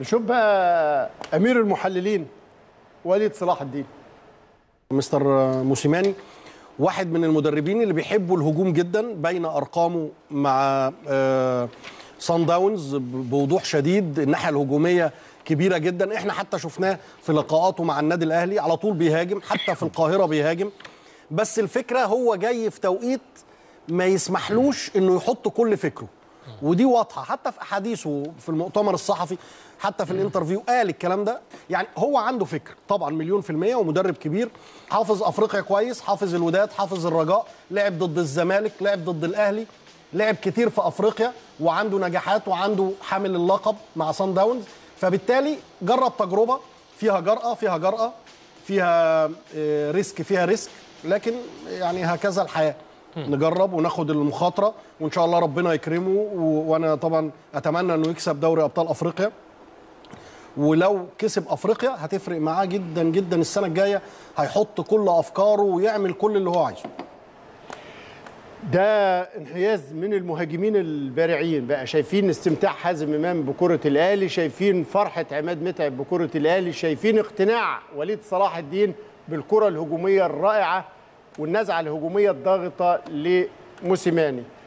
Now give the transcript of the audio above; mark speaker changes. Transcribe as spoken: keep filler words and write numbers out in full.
Speaker 1: نشوف بقى امير المحللين وليد صلاح الدين.
Speaker 2: مستر موسيماني واحد من المدربين اللي بيحبوا الهجوم جدا، بين ارقامه مع صن داونز بوضوح شديد. الناحيه الهجوميه كبيره جدا، احنا حتى شفناه في لقاءاته مع النادي الاهلي على طول بيهاجم، حتى في القاهره بيهاجم. بس الفكره هو جاي في توقيت ما يسمحلوش انه يحط كل فكره، ودي واضحه حتى في احاديثه في المؤتمر الصحفي، حتى في الانترفيو قال الكلام ده. يعني هو عنده فكر طبعا مليون في المية، ومدرب كبير، حافظ افريقيا كويس، حافظ الوداد، حافظ الرجاء، لعب ضد الزمالك، لعب ضد الاهلي، لعب كتير في افريقيا وعنده نجاحات وعنده حامل اللقب مع صن داونز. فبالتالي جرب تجربه فيها جرأة فيها جرأة فيها ريسك فيها ريسك، لكن يعني هكذا الحياه، نجرب وناخد المخاطره وان شاء الله ربنا يكرمه. وانا طبعا اتمنى انه يكسب دوري ابطال افريقيا، ولو كسب افريقيا هتفرق معاه جدا جدا. السنه الجايه هيحط كل افكاره ويعمل كل اللي هو عايزه.
Speaker 1: ده انحياز من المهاجمين البارعين بقى. شايفين استمتاع حازم امام بكره الاهلي، شايفين فرحه عماد متعب بكره الاهلي، شايفين اقتناع وليد صلاح الدين بالكره الهجوميه الرائعه والنزعه الهجوميه الضاغطه لموسيماني.